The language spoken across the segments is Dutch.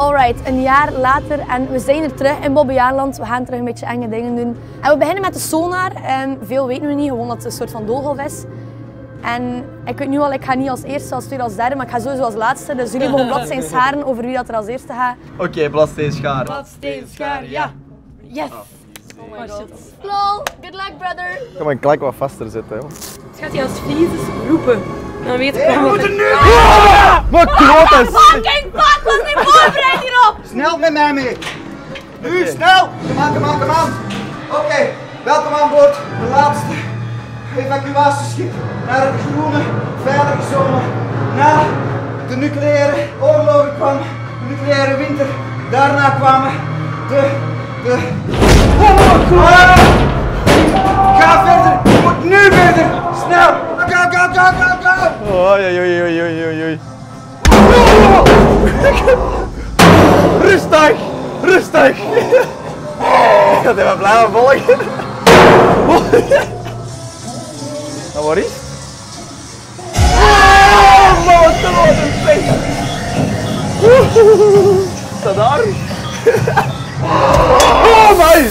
Alright, een jaar later en we zijn er terug in Bobbejaanland. We gaan terug een beetje enge dingen doen. En we beginnen met de sonar. Veel weten we niet, gewoon dat het een soort van doolhof is. En ik weet nu al, ik ga niet als eerste, als tweede, als derde, maar ik ga sowieso als laatste. Dus jullie mogen bladzijden scharen over wie dat er als eerste gaat. Oké, bladzijden scharen. Bladzijden scharen, ja. Yes! Oh my god. Lol, good luck brother! Ik ga mijn klak wat vaster zetten, joh. Het gaat hij als Friese roepen. Dan weet ik We moeten nu! What the fucking fuck, was niet voorbereid hierop! Snel met mij mee! Nu, snel! Kom aan! Oké, welkom aan boord. De laatste evacuatieschip naar het groene, veilige zone. Na de nucleaire oorlogen kwam de nucleaire winter. Daarna kwamen Ga verder! Je moet nu verder! Snel! Go! Oei. Rustig! Ik ga even blijven volgen. Nou, waar is het? Oh, wat een feest! Staat daar? Oh, my!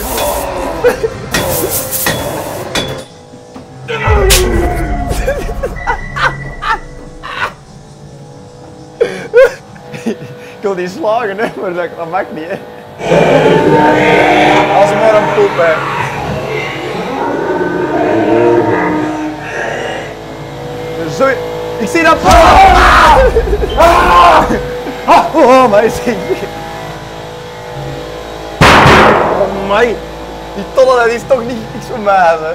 Ik wil die slagen, hè, maar dat mag niet. Hè. Als ze maar een poep, hè. Zo, ik zie dat. Oh, maar zie. Oh, my. Die tonnen, dat is toch niet niks voor mij, hè.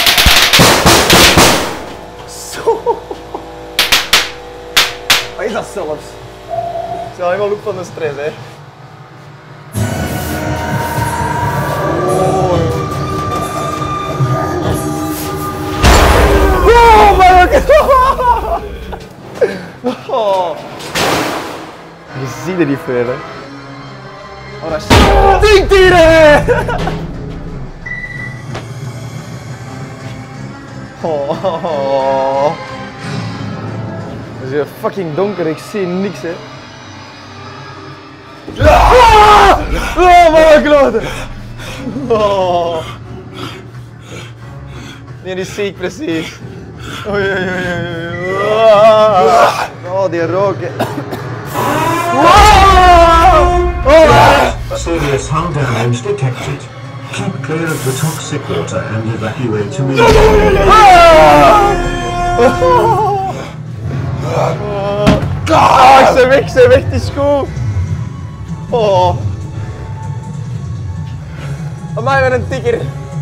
Zo. Wat is dat zelfs? Ik sta helemaal op van de stress, hè. Oh my god! Oh. Je ziet er niet veel, hè. Oh, dat is... Stinkdieren! Oh. Het is hier fucking donker, ik zie niks, hè. Oh mijn god! Oh. Nee, die zie ik precies. Oei. Oh, die rook. Serious hull damage detected. Keep clear of the toxic water and evacuate immediately. Ik zijn weg, die schoen. Oh. Amai, wat een tikker.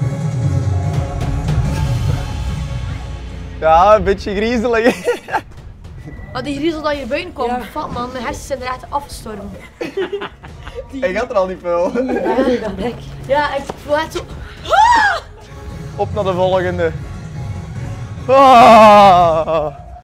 Ja, een beetje griezelig. Oh, die griezel dat hier buiten kwam, fuck man, mijn hersens zijn er echt afgestorven. Ik had er al niet veel. Ja, ik voel echt zo... Op naar de volgende.